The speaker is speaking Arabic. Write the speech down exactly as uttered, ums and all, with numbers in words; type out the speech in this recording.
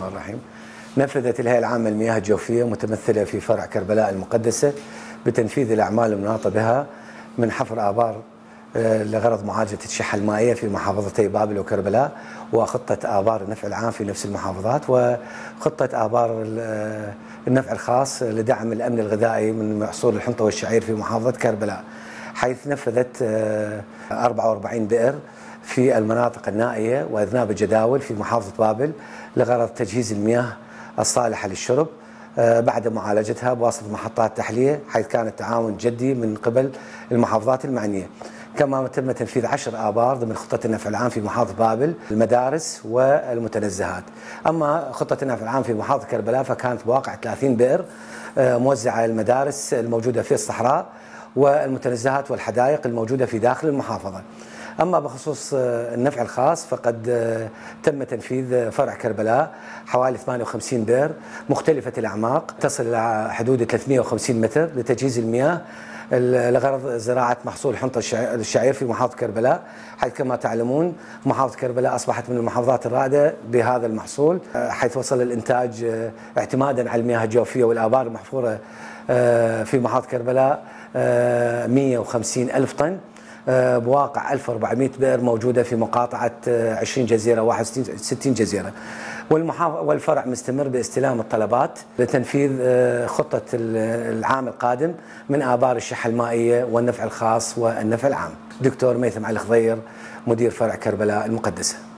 الرحمن الرحيم. نفذت الهيئة العامة للمياه الجوفية متمثلة في فرع كربلاء المقدسة بتنفيذ الأعمال المناطة بها من حفر آبار لغرض معالجة الشحة المائية في محافظتي بابل وكربلاء، وخطة آبار النفع العام في نفس المحافظات، وخطة آبار النفع الخاص لدعم الأمن الغذائي من محصول الحنطة والشعير في محافظة كربلاء، حيث نفذت أربعة وأربعين بئر في المناطق النائية وأذناب الجداول في محافظة بابل لغرض تجهيز المياه الصالحة للشرب بعد معالجتها بواسطة محطات تحلية، حيث كان التعاون جدي من قبل المحافظات المعنية. كما تم تنفيذ عشر آبار ضمن خطة النفع العام في محافظة بابل المدارس والمتنزهات. أما خطة النفع العام في محافظة كربلاء فكانت بواقع ثلاثين بئر موزعة المدارس الموجودة في الصحراء والمتنزهات والحدائق الموجودة في داخل المحافظة. أما بخصوص النفع الخاص فقد تم تنفيذ فرع كربلاء حوالي ثمانية وخمسين بئر مختلفة الأعماق تصل إلى حدود ثلاثمئة وخمسين متر لتجهيز المياه لغرض زراعة محصول حنطة الشعير في محافظة كربلاء، حيث كما تعلمون محافظة كربلاء أصبحت من المحافظات الرائدة بهذا المحصول، حيث وصل الإنتاج اعتمادا على المياه الجوفية والآبار المحفورة في محافظة كربلاء مئة وخمسين ألف طن بواقع ألف وأربعمئة بئر موجودة في مقاطعة عشرين جزيرة واحد وستين جزيرة. والفرع مستمر باستلام الطلبات لتنفيذ خطة العام القادم من آبار الشحة المائية والنفع الخاص والنفع العام. دكتور ميثم علي خضير، مدير فرع كربلاء المقدسة.